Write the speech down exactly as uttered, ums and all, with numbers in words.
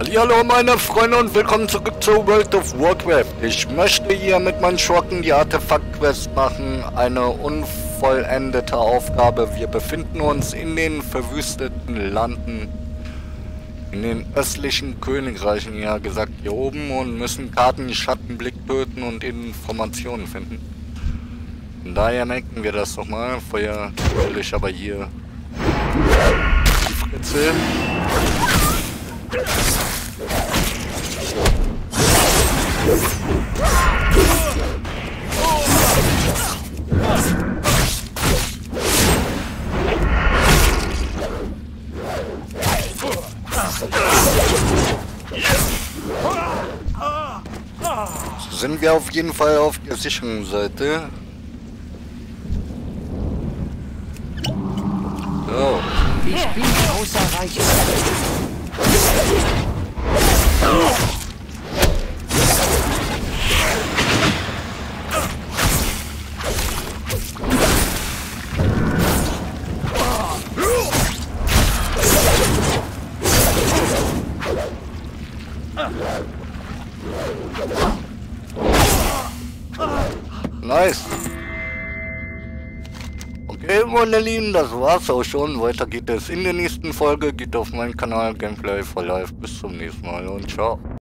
Hallo meine Freunde und willkommen zurück zu World of Warcraft. Ich möchte hier mit meinen Schurken die Artefakt-Quest machen. Eine unvollendete Aufgabe. Wir befinden uns in den verwüsteten Landen. In den östlichen Königreichen, ja gesagt, hier oben und müssen Karten Schattenblick töten und Informationen finden. Von daher merken wir das doch mal. Vorher will ich aber hier die Fritze. Sind wir auf jeden Fall auf der sicheren Seite. So. Ich bin außer Reichweite. Nice. Okay, meine Lieben, das war's auch schon. Weiter geht es in der nächsten Folge. Geht auf meinen Kanal Gameplay for Life. Bis zum nächsten Mal und ciao.